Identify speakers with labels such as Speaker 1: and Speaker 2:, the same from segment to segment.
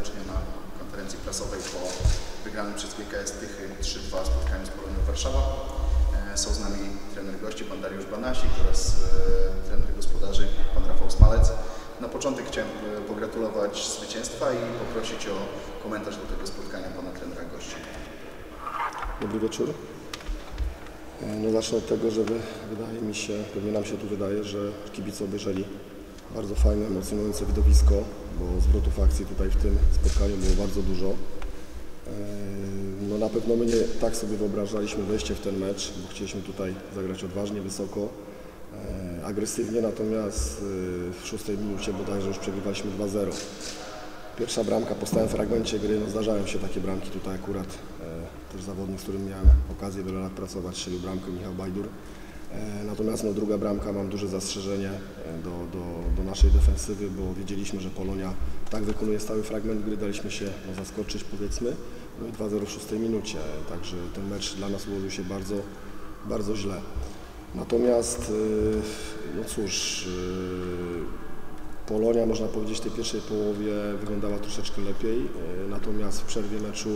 Speaker 1: serdecznie na konferencji prasowej po wygranym przez GKS Tychy 3-2 spotkaniu z Polonią Warszawa. Są z nami trener gości, pan Dariusz Banasik oraz trener gospodarzy, pan Rafał Smalec. Na początek chciałem pogratulować zwycięstwa i poprosić o komentarz do tego spotkania pana trenera gości.
Speaker 2: Dobry wieczór. No zacznę od tego, że wydaje mi się, pewnie nam się tu wydaje, że kibice obejrzeli bardzo fajne, emocjonujące widowisko, bo zwrotów akcji tutaj w tym spotkaniu było bardzo dużo. No na pewno my nie tak sobie wyobrażaliśmy wejście w ten mecz, bo chcieliśmy tutaj zagrać odważnie, wysoko, agresywnie, natomiast w 6 minucie bodajże już przegrywaliśmy 2-0. Pierwsza bramka po stałym fragmencie gry, no zdarzają się takie bramki, tutaj akurat też zawodnik, z którym miałem okazję wiele lat pracować, strzelił bramkę, Michał Bajdur. Natomiast no, druga bramka, mam duże zastrzeżenie do naszej defensywy, bo wiedzieliśmy, że Polonia tak wykonuje stały fragment gry, daliśmy się zaskoczyć, powiedzmy, no i 2-0 w 6 minucie, także ten mecz dla nas ułożył się bardzo, bardzo źle. Natomiast, no cóż, Polonia, można powiedzieć, w tej pierwszej połowie wyglądała troszeczkę lepiej, natomiast w przerwie meczu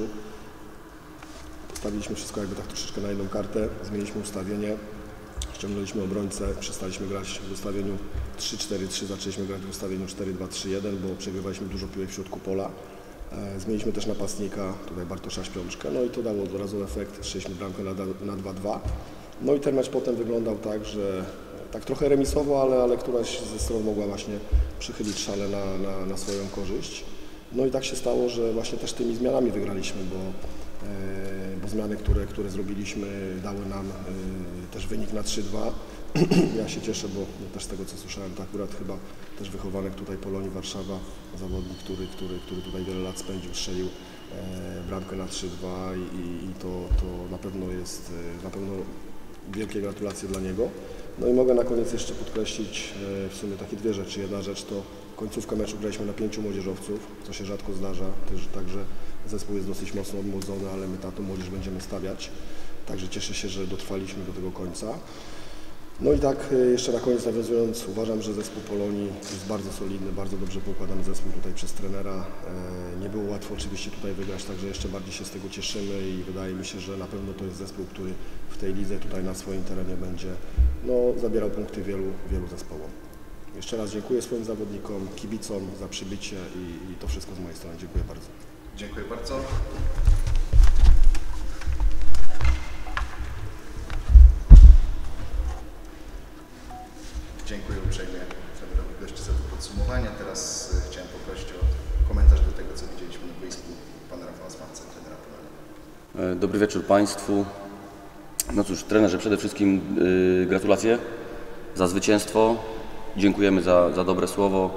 Speaker 2: stawiliśmy wszystko jakby tak troszeczkę na jedną kartę, zmieniliśmy ustawienie, ściągnęliśmy obrońcę, przestaliśmy grać w ustawieniu 3-4-3, zaczęliśmy grać w ustawieniu 4-2-3-1, bo przegrywaliśmy dużo piłek w środku pola. Zmieniliśmy też napastnika, tutaj Bartosza Śpiączkę, no i to dało od razu efekt, strzeliśmy bramkę na 2-2. No i ten mecz potem wyglądał tak, że tak trochę remisowo, ale któraś ze stron mogła właśnie przychylić szale na swoją korzyść. No i tak się stało, że właśnie też tymi zmianami wygraliśmy, bo zmiany, które zrobiliśmy, dały nam też wynik na 3-2. Ja się cieszę, bo też z tego, co słyszałem, to akurat chyba też wychowanek tutaj Polonii Warszawa, zawodnik, który tutaj wiele lat spędził, strzelił bramkę na 3-2 i to na pewno jest, wielkie gratulacje dla niego. No i mogę na koniec jeszcze podkreślić w sumie takie dwie rzeczy. Jedna rzecz to końcówkę meczu graliśmy na 5 młodzieżowców, co się rzadko zdarza, także zespół jest dosyć mocno odmłodzony, ale my na tą młodzież będziemy stawiać. Także cieszę się, że dotrwaliśmy do tego końca. No i tak jeszcze na koniec nawiązując, uważam, że zespół Polonii jest bardzo solidny, bardzo dobrze poukładany zespół tutaj przez trenera. Nie było łatwo oczywiście tutaj wygrać, także jeszcze bardziej się z tego cieszymy i wydaje mi się, że na pewno to jest zespół, który w tej lidze tutaj na swoim terenie będzie zabierał punkty wielu zespołom. Jeszcze raz dziękuję swoim zawodnikom, kibicom za przybycie i to wszystko z mojej strony. Dziękuję bardzo.
Speaker 1: Dziękuję bardzo. Dziękuję uprzejmie trenerowi gości za to podsumowanie. Teraz chciałem poprosić o komentarz do tego, co widzieliśmy na boisku pana Rafała Smalca, trenera Polonii.
Speaker 3: Dobry wieczór Państwu. No cóż, trenerze, przede wszystkim gratulacje za zwycięstwo. Dziękujemy za dobre słowo,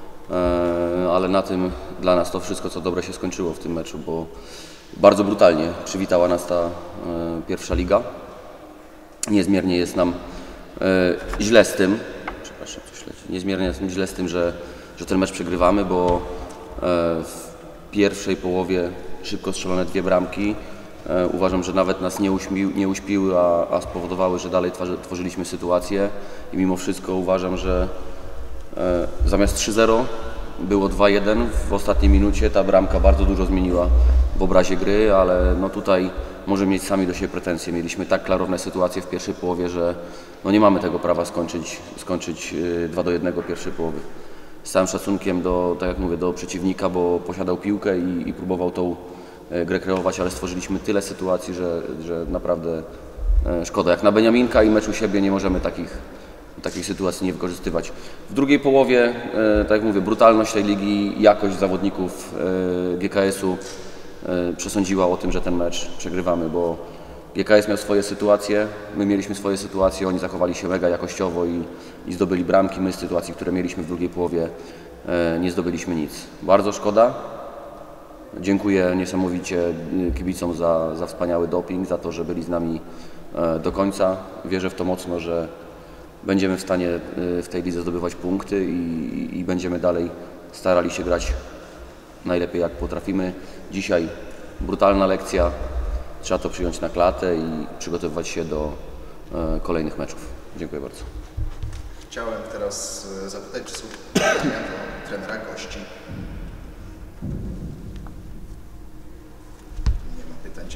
Speaker 3: ale na tym dla nas to wszystko, co dobre się skończyło w tym meczu, bo bardzo brutalnie przywitała nas ta pierwsza liga. Niezmiernie jest nam źle z tym, niezmiernie jest mi źle z tym, że ten mecz przegrywamy, bo w pierwszej połowie szybko strzelone 2 bramki. Uważam, że nawet nas nie uśpiły, a spowodowały, że dalej tworzyliśmy sytuację i mimo wszystko uważam, że zamiast 3-0 było 2-1 w ostatniej minucie. Ta bramka bardzo dużo zmieniła w obrazie gry, ale no tutaj możemy mieć sami do siebie pretensje. Mieliśmy tak klarowne sytuacje w pierwszej połowie, że no nie mamy tego prawa skończyć 2-1 pierwszej połowy. Z całym szacunkiem tak jak mówię, do przeciwnika, bo posiadał piłkę i próbował tą grę kreować, ale stworzyliśmy tyle sytuacji, że naprawdę szkoda. Jak na Beniaminka i mecz u siebie nie możemy takich sytuacji nie wykorzystywać. W drugiej połowie, tak jak mówię, brutalność tej ligi, jakość zawodników GKS-u przesądziła o tym, że ten mecz przegrywamy, bo GKS miał swoje sytuacje, my mieliśmy swoje sytuacje, oni zachowali się mega jakościowo i zdobyli bramki. My z sytuacji, które mieliśmy w drugiej połowie, nie zdobyliśmy nic. Bardzo szkoda. Dziękuję niesamowicie kibicom za wspaniały doping, za to, że byli z nami do końca. Wierzę w to mocno, że będziemy w stanie w tej lidze zdobywać punkty i będziemy dalej starali się grać najlepiej jak potrafimy. Dzisiaj brutalna lekcja, trzeba to przyjąć na klatę i przygotowywać się do kolejnych meczów. Dziękuję bardzo.
Speaker 1: Chciałem teraz zapytać, czy są pytania do trenera gości.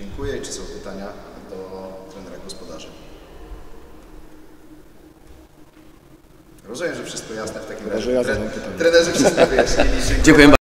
Speaker 1: dziękuję i czy są pytania do trenera gospodarzy. Rozumiem, że wszystko jasne w takim razie.
Speaker 2: Że ja zadam pytanie.
Speaker 1: Trenerzy wszystko wyjaśnili.
Speaker 3: Dziękuję.